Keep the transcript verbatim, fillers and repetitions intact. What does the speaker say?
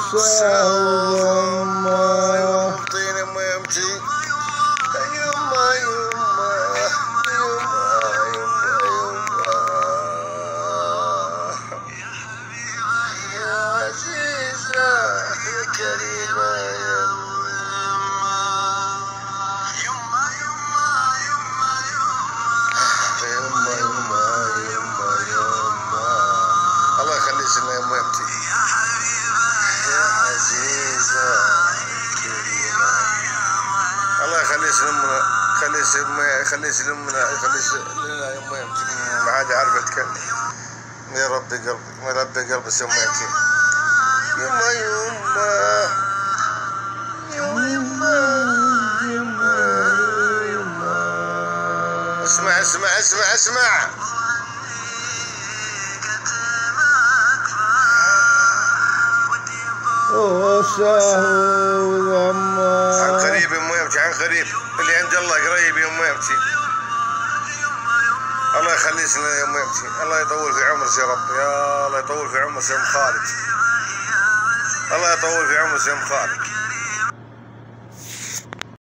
وسهو يمطيني ما يمتي يما يما يما يما يما يا عزيزة يا كريمة يا يما يما يما يما يما يما يما الله يخليك لنا يما يمتي يا عزيزة كريمة الله يخليك لنا خليك لنا خليك لنا خليك لنا يما يمتي ما عاد عارف اتكلم يا ربي قلبي ما ربي قلبي يما يمتي يما يما يما يما يما اسمع اسمع اسمع اسمع وسهو عن قريب يما يمتي عن قريب اللي عند الله قريب يما يمتي الله يخليك لنا يا يما يمتي الله يطول في عمرك يا رب يا الله يطول في عمرك يا ام خالد الله يطول في عمرك يا ام خالد